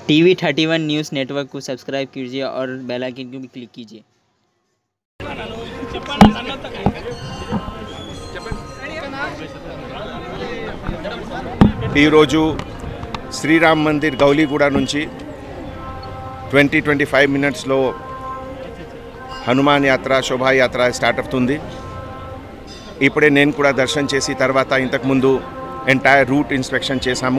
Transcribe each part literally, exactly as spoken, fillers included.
TV thirty one news network को subscribe कीजिए और बेल आइकन को भी क्लिक कीजिए। ఈ రోజు శ్రీరామ్ మందిర్ గౌలీగూడ నుంచి ట్వంటీ ట్వంటీ ఫైవ్ మినిట్స్లో హనుమాన్ యాత్ర శోభాయాత్ర స్టార్ట్ అవుతుంది. ఇప్పుడే నేను కూడా దర్శనం చేసి తర్వాత ఇంతకుముందు ఎంటైర్ రూట్ ఇన్స్పెక్షన్ చేశాము.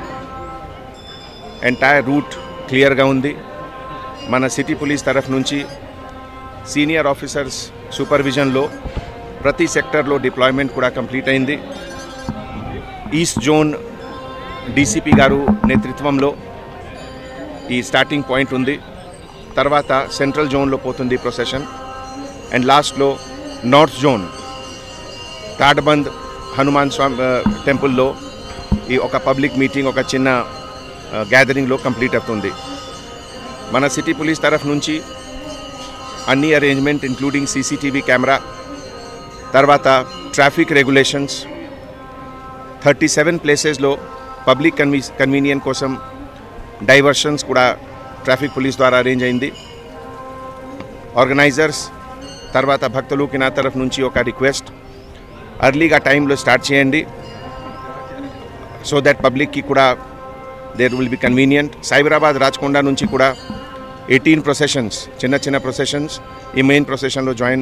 ఎంటైర్ రూట్ క్లియర్గా ఉంది. మన సిటీ పోలీస్ తరఫు నుంచి సీనియర్ ఆఫీసర్స్ సూపర్విజన్లో ప్రతి సెక్టర్లో డిప్లాయ్మెంట్ కూడా కంప్లీట్ అయింది. ఈస్ట్ జోన్ డీసీపీ గారు నేతృత్వంలో ఈ స్టార్టింగ్ పాయింట్ ఉంది. తర్వాత సెంట్రల్ జోన్లో పోతుంది ప్రొసెషన్. అండ్ లాస్ట్లో నార్త్ జోన్ తాడ్బంద్ హనుమాన్ స్వామి టెంపుల్లో ఈ ఒక పబ్లిక్ మీటింగ్ ఒక చిన్న గ్యాదరింగ్లో కంప్లీట్ అవుతుంది. మన సిటీ పోలీస్ తరఫు నుంచి అన్ని అరేంజ్మెంట్ ఇంక్లూడింగ్ సీసీటీవీ కెమెరా, తర్వాత ట్రాఫిక్ రెగ్యులేషన్స్, థర్టీ సెవెన్ ప్లేసెస్లో పబ్లిక్ కన్వీ కన్వీనియన్స్ కోసం డైవర్షన్స్ కూడా ట్రాఫిక్ పోలీస్ ద్వారా అరేంజ్ అయింది. ఆర్గనైజర్స్ తర్వాత భక్తులకి నా తరఫు నుంచి ఒక రిక్వెస్ట్, అర్లీగా టైంలో స్టార్ట్ చేయండి సో దట్ పబ్లిక్కి కూడా there will be convenient. Cyberabad Rachakonda నుంచి కూడా ఎయిటీన్ ప్రొసెషన్స్ చిన్న చిన్న ప్రొసెషన్స్ ఈ మెయిన్ ప్రొసెషన్లో జాయిన్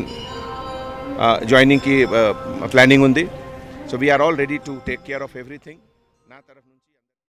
జాయినింగ్కి ప్లానింగ్ ఉంది. So we are all ready to take care of everything. నా తరఫు